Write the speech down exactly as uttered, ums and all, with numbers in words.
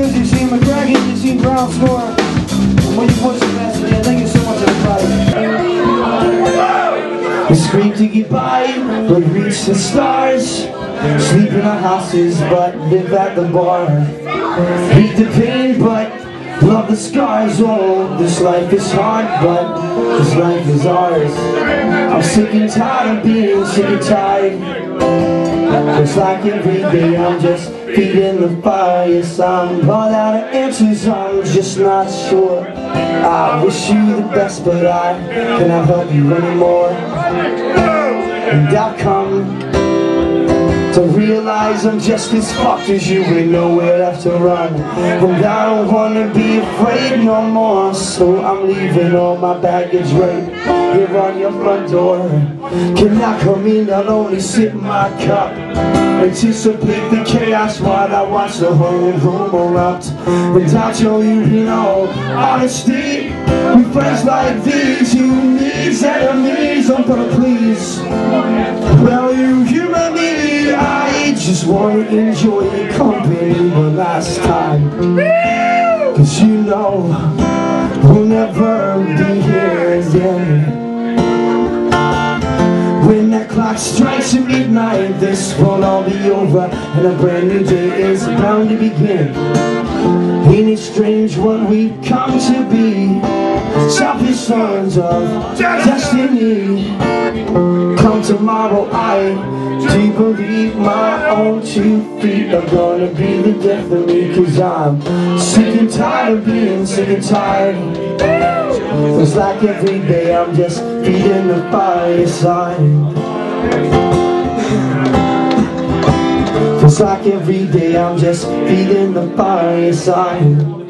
News, you've seen McCracken, you've seen GroundScore. And when you put some Pasadena, thank you so much, everybody. We scream to get by, but reach the stars. Sleep in our houses, but live at the bar. Hate the pain, but love the scars. Oh, this life is hard, but this life is ours. I'm sick and tired of being sick and tired. It's like every day I'm just feeding the fire. Yes, I'm all out of answers, I'm just not sure. I wish you the best, but I cannot help you anymore. And I've come to realize I'm just as fucked as you, with nowhere left to run. And I don't wanna be afraid no more, so I'm leaving all my baggage right here on your front door. Can I come in? I'll only sip my cup, anticipate the chaos while I watch the whole room erupt. And I'll show you in all honesty, with friends like these, you need enemies. I'm gonna please, well, you human me, I just wanna enjoy your company one last time. Cause you know we'll never be here again. When that clock strikes at midnight, this won't all be over, and a brand new day is bound to begin. Ain't it strange what we've come to be? Selfish sons of destiny. Come tomorrow, I do believe my own two feet are gonna be the death of me. Cause I'm sick and tired of being sick and tired. It's like every day I'm just feeding the fireside. It's like every day I'm just feeding the fireside.